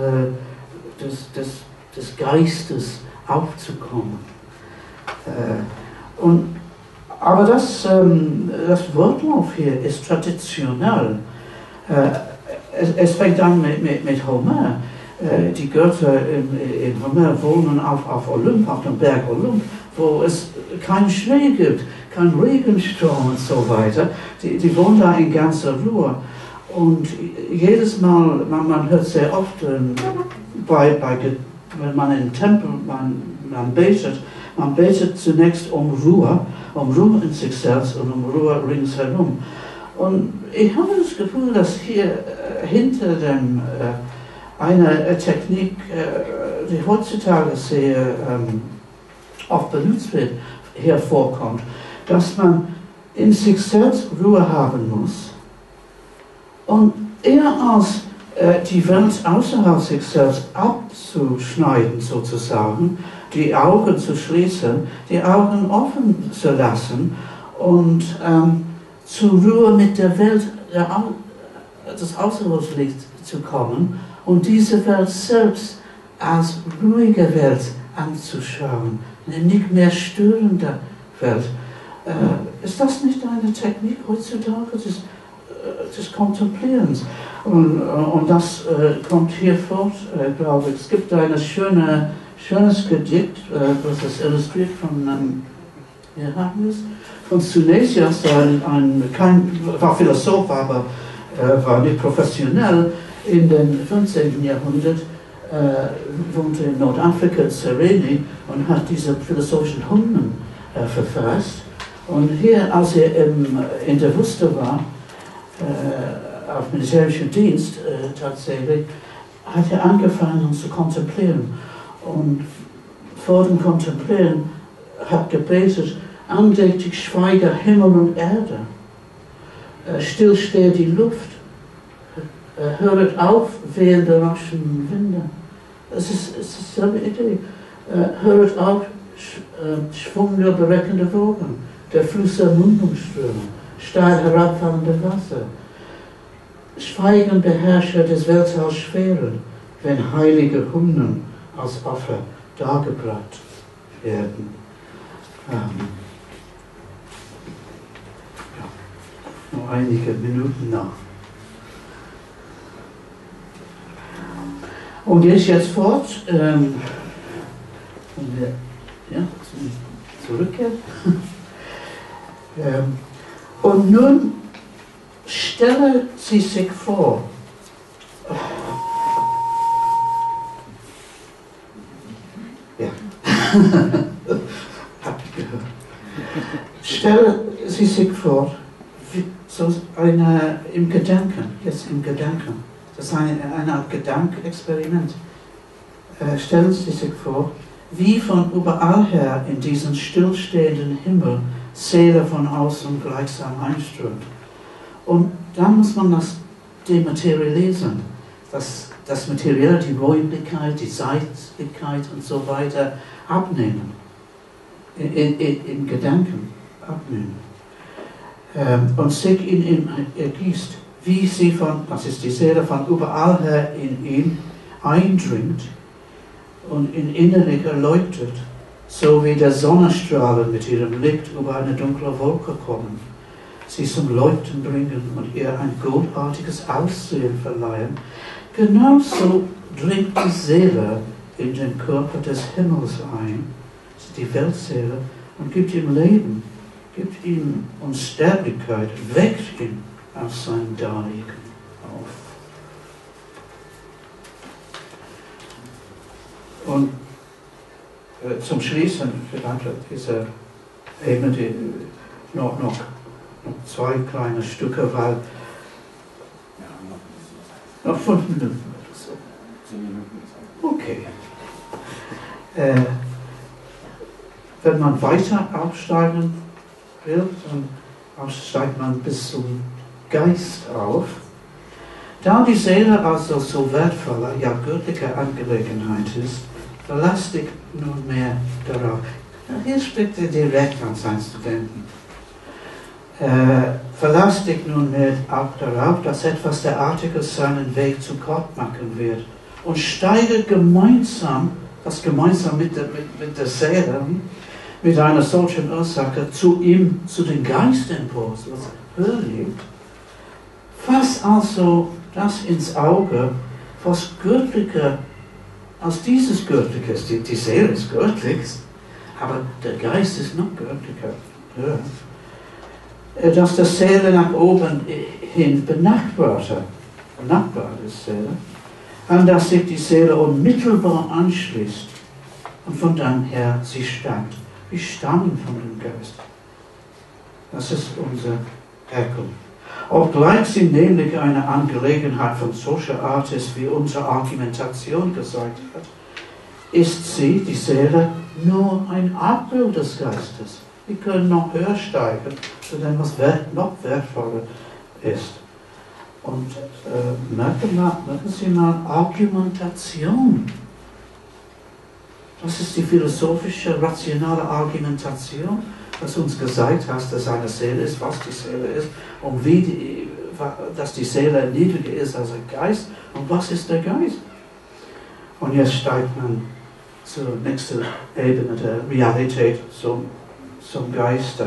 des Geistes aufzukommen. Aber das Wortlauf hier ist traditionell. Es fängt an mit Homer. Die Götter in Homer wohnen auf Olymp, auf dem Berg Olymp, wo es keinen Schnee gibt, keinen Regenstrom und so weiter. Die wohnen da in ganzer Ruhe. Und jedes Mal, man hört sehr oft, wenn man im Tempel man betet zunächst um Ruhe in sich selbst und um Ruhe ringsherum. Und ich habe das Gefühl, dass hier hinter dem eine Technik, die heutzutage sehr oft benutzt wird, hervorkommt, dass man in sich selbst Ruhe haben muss und eher als die Welt außerhalb sich selbst abzuschneiden sozusagen, die Augen zu schließen, die Augen offen zu lassen und zur Ruhe mit der Welt des Außerhalbs liegt zu kommen und diese Welt selbst als ruhige Welt anzuschauen, eine nicht mehr störende Welt. Ist das nicht eine Technik heutzutage des Kontemplierens? Und das kommt hier fort, glaube ich. Es gibt ein schönes Gedicht, was ist illustriert von, hier haben wir es, von Synesius, war Philosoph, aber war nicht professionell, in den 15. Jahrhundert, wohnte in Nordafrika, Sereni, und hat diese philosophischen Hymnen verfasst. Und hier, als er in der Wüste war, auf militärischem Dienst tatsächlich, hat er angefangen zu kontemplieren. Und vor dem Kontemplieren hat gebetet: andächtig schweige Himmel und Erde, still stehe die Luft, höret auf wehende raschen Winde. Es ist dieselbe Idee. Höret auf Schwung der bereckende Wogen, der Flüsse Mündungsströme, steil herabfallende Wasser. Schweigen Beherrscher des Weltalls Schweren, wenn heilige Hymnen als Opfer dargebracht werden. Nur einige Minuten noch. Und gehe ich jetzt fort, zurückkehren. Und nun stelle Sie sich vor, ja, habt ihr gehört. Stelle Sie sich vor, so im Gedanken, jetzt im Gedanken, das ist eine Art Gedankenexperiment. Stellen Sie sich vor, wie von überall her in diesen stillstehenden Himmel Seele von außen gleichsam einströmt. Und dann muss man das dematerialisieren, das Materielle, die Räumlichkeit, die Zeitlichkeit und so weiter abnehmen, im Gedanken abnehmen. Und sich in ihm ergießt, wie sie das ist die Seele, von überall her in ihn eindringt und ihn innerlich erleuchtet, so wie der Sonnenstrahlen mit ihrem Licht über eine dunkle Wolke kommen, sie zum Leuchten bringen und ihr ein goldartiges Aussehen verleihen. Genauso dringt die Seele in den Körper des Himmels ein, die Weltseele, und gibt ihm Leben, gibt ihm Unsterblichkeit, weckt ihn aus seinem Daliegen auf. Und zum Schließen vielleicht diese eben noch zwei kleine Stücke, weil noch 5 Minuten oder so. 10 Minuten. Okay. Wenn man weiter aufsteigen will, dann steigt man bis zum Geist auf. Da die Seele also so wertvolle, ja göttliche Angelegenheit ist, verlass dich nunmehr darauf. Hier spricht er direkt an seinen Studenten. Verlass dich nunmehr auch darauf, dass etwas derartiges seinen Weg zu Gott machen wird, und steige gemeinsam mit der Seele, mit einer solchen Ursache zu ihm, zu den Geistimpuls, was höher liegt. Fass also das ins Auge, was Göttliche, aus dieses Göttliches, die Seele ist göttlich, aber der Geist ist noch göttlicher. Ja. Dass der Seele nach oben hin benachbart ist, Seele, an das sich die Seele unmittelbar anschließt und von dann her sie stammt. Wir stammen von dem Geist. Das ist unser Herkunft. Obgleich sie nämlich eine Angelegenheit von solcher Art ist, wie unsere Argumentation gesagt hat, ist sie, die Seele, nur ein Abbild des Geistes. Wir können noch höher steigen zu dem, was noch wertvoller ist. Und merken Sie mal Argumentation. Das ist die philosophische, rationale Argumentation, dass uns gesagt hast, dass eine Seele ist, was die Seele ist, und dass die Seele niedriger ist als der Geist, und was ist der Geist. Und jetzt steigt man zur nächsten Ebene der Realität zum Geiste.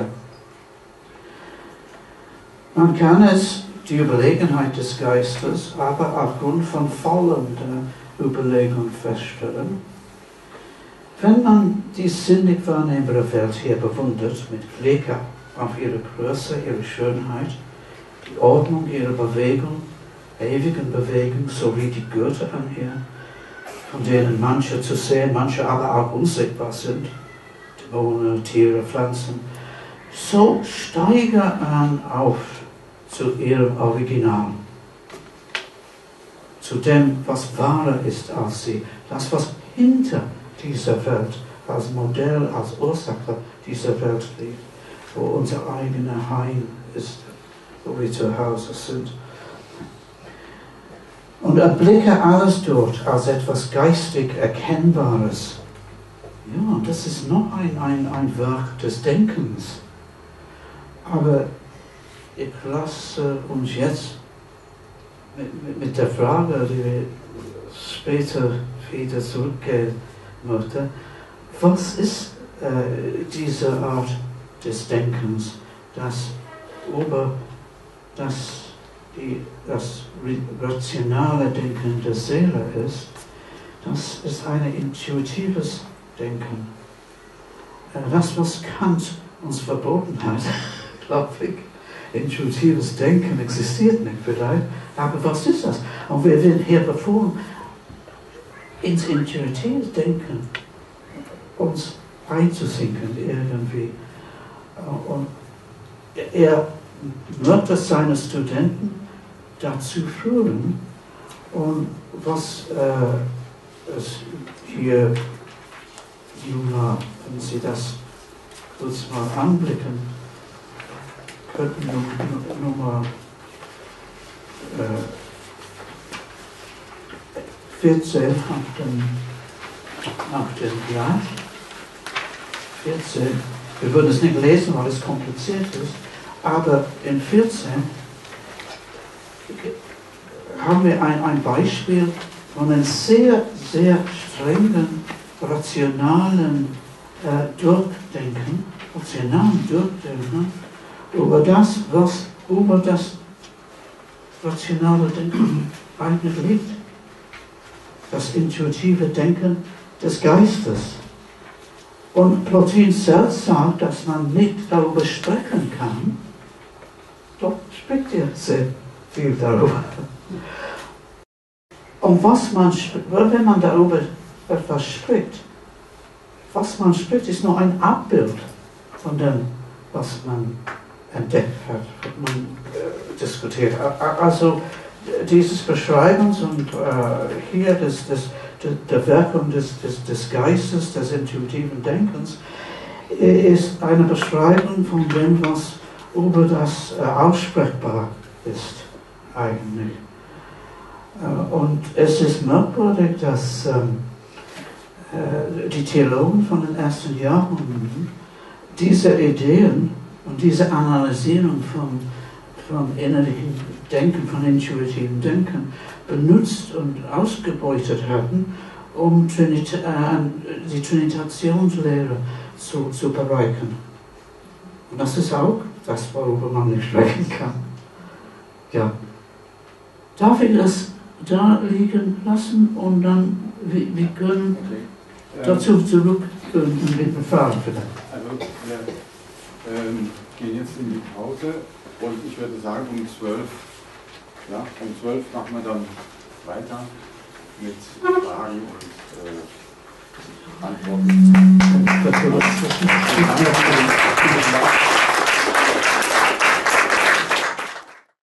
Man kann es, die Überlegenheit des Geistes, aber aufgrund von folgender Überlegung feststellen. Wenn man die sinnlich wahrnehmbare Welt hier bewundert, mit Blick auf ihre Größe, ihre Schönheit, die Ordnung ihrer Bewegung, ewigen Bewegung, sowie die Güter an ihr, von denen manche zu sehen, manche aber auch unsichtbar sind, Dämonen, Tiere, Pflanzen, so steige man auf zu ihrem Original, zu dem, was wahrer ist als sie, das, was hinter dieser Welt als Modell, als Ursache dieser Welt liegt, wo unser eigener Heim ist, wo wir zu Hause sind. Und erblicke alles dort als etwas geistig Erkennbares. Ja, das ist noch ein Werk des Denkens. Aber ich lasse uns jetzt mit der Frage, die wir später wieder zurückgehen möchten, was ist diese Art des Denkens, das rationale Denken der Seele ist? Das ist ein intuitives Denken. Das, was Kant uns verboten hat, glaube ich, intuitives Denken existiert nicht vielleicht, aber was ist das? Und wir werden hier befohlen, ins intuitive Denken uns einzusinken irgendwie. Und er möchte seine Studenten dazu führen, und was es hier, Juna, wenn Sie das kurz mal anblicken, könnten Nummer 14 nach dem Blatt. 14. Wir würden es nicht lesen, weil es kompliziert ist, aber in 14 haben wir ein Beispiel von einem sehr, sehr strengen, rationalen Durchdenken über das, was über das rationale Denken eigentlich liegt. Das intuitive Denken des Geistes. Und Plotin selbst sagt, dass man nicht darüber sprechen kann. Doch spricht er sehr viel darüber. Und was man, wenn man darüber etwas spricht, was man spricht, ist nur ein Abbild von dem, was man entdeckt hat, was man diskutiert. Also dieses Beschreibens und hier der Wirkung des Geistes, des intuitiven Denkens, ist eine Beschreibung von dem, was über das aussprechbar ist eigentlich. Und es ist merkwürdig, dass die Theologen von den ersten Jahrhunderten diese Ideen und diese Analysierung von innerlichem Denken, von intuitivem Denken benutzt und ausgebeutet hatten, um die Trinitationslehre zu bereichern. Und das ist auch das, worüber man nicht sprechen kann. Ja. Darf ich das da liegen lassen und dann wir können dazu zurück mit dem Fragen vielleicht. Also wir gehen jetzt in die Pause und ich würde sagen um 12 machen wir dann weiter mit Fragen und Antworten.